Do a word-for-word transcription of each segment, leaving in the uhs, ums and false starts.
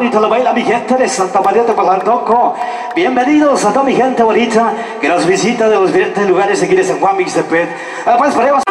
bonito lo baila mi gente de Santa María de Pajardoco. Bienvenidos a toda mi gente bonita que nos visita de los diferentes lugares aquí de San Juan Mixtepec. Pues ponemos...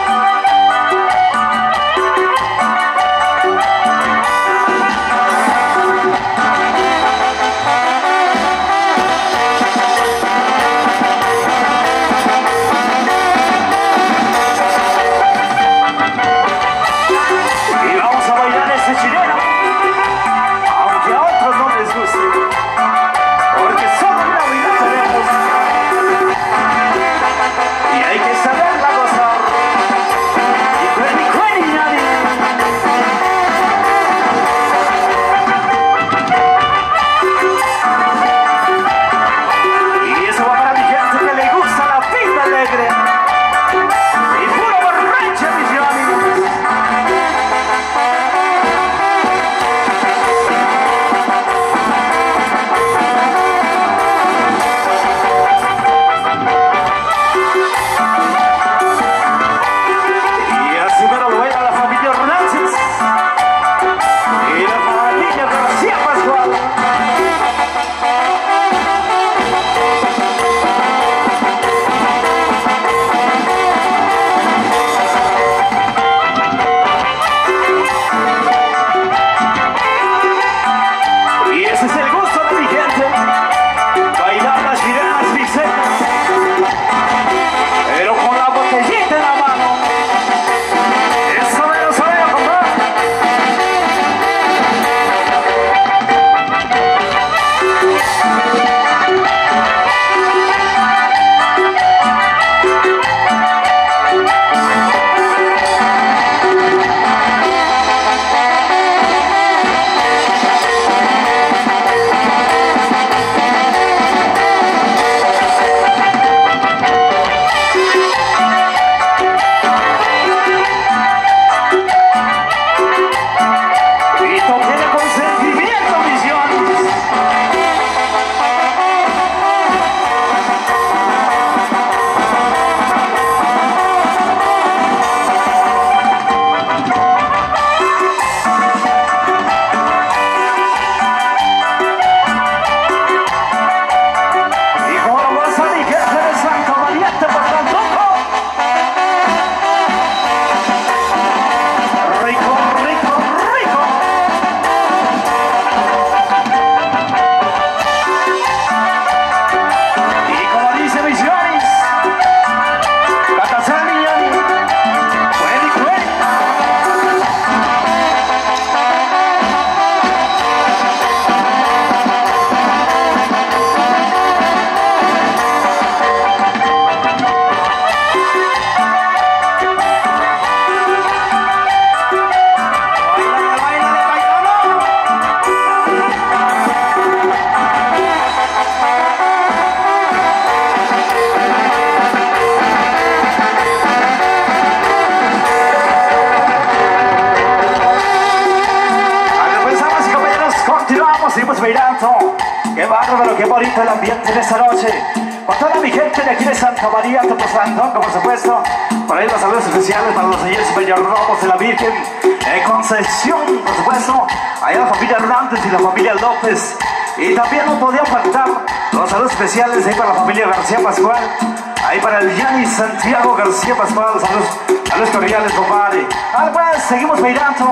Qué bárbaro, qué bonito el ambiente de esta noche. Con toda mi gente de aquí de Santa María, Topozandón, por supuesto. Por ahí los saludos especiales para los señores Bellarrobos de la Virgen. Eh, Concepción, por supuesto. Allá la familia Hernández y la familia López. Y también no podía faltar los saludos especiales ahí para la familia García Pascual. Ahí para el Yanni Santiago García Pascual. Saludos, saludos cordiales, compadre. Ah, pues, seguimos bailando.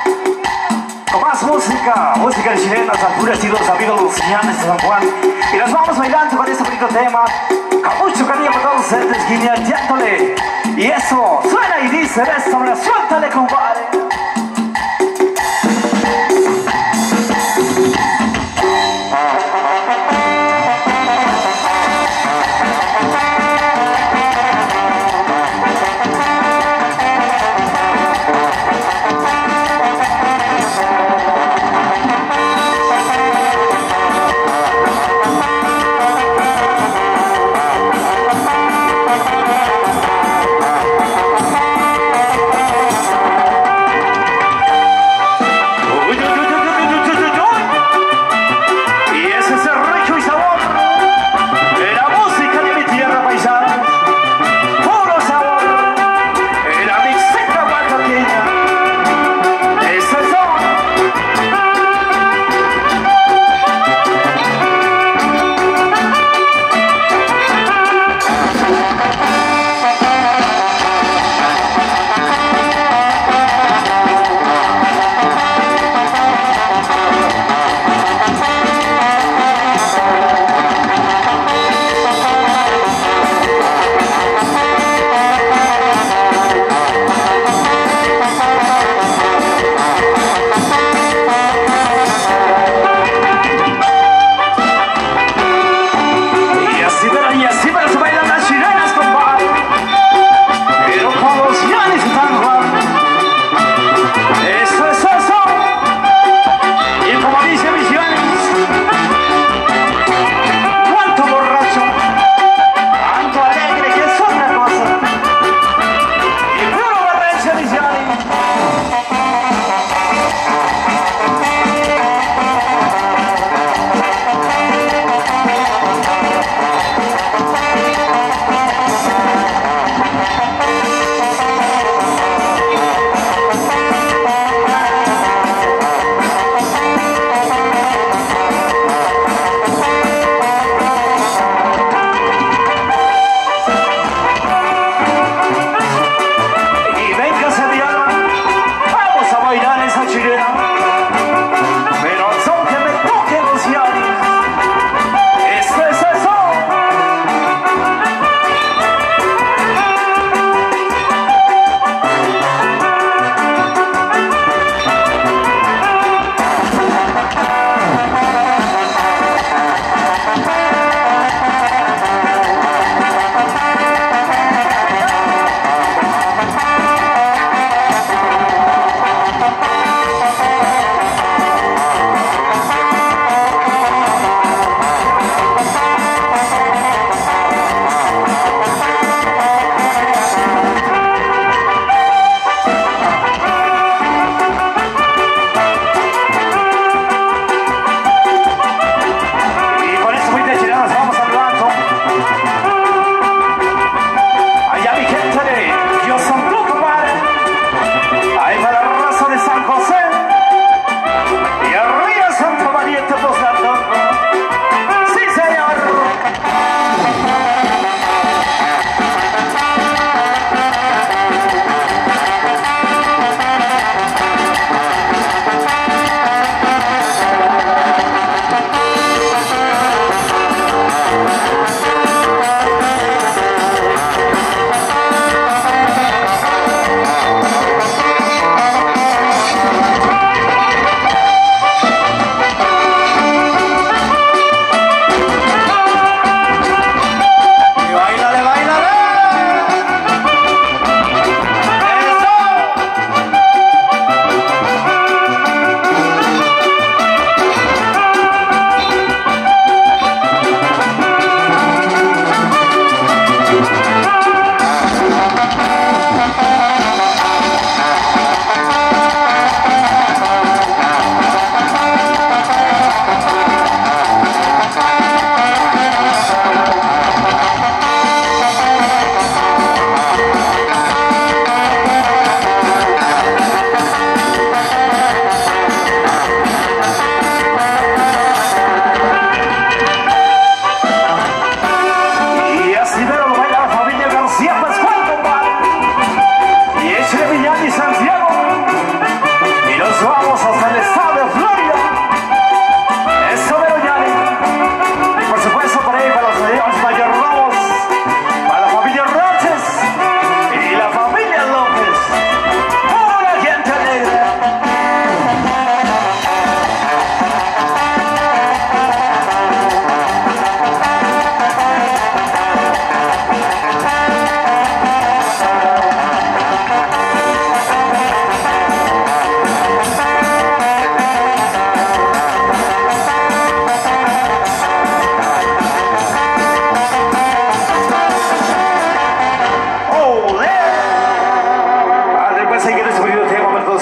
Con más música, música chilena, alturas y los amigos los señores de San Juan. Y nos vamos bailando con este bonito tema, con mucho cariño para todos ustedes, guiñateándole. Y eso suena y dice de esta manera, suéltale, compadre.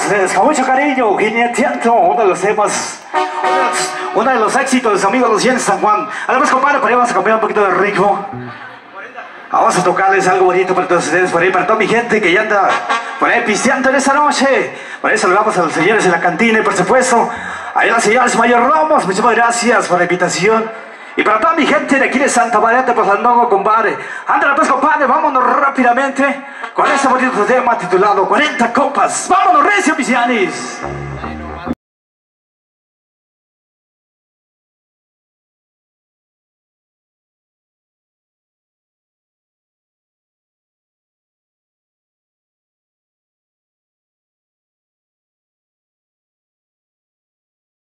ustedes con mucho cariño, Guineteando, uno de los temas, uno de los, uno de los éxitos, amigos, los Jens San Juan. Además, compadre, por ahí vamos a cambiar un poquito de ritmo. Vamos a tocarles algo bonito para todos ustedes, por ahí, para toda mi gente que ya anda por ahí pisteando en esta noche. Por ahí saludamos a los señores en la cantina y, por supuesto, a los señores mayordomos. Muchísimas gracias por la invitación. Y para toda mi gente de aquí de Santa María de Pozalongo, compadre. Ándale pues, compadre, vámonos rápidamente con este bonito tema titulado cuarenta copas. ¡Vámonos, recio, Pisianis!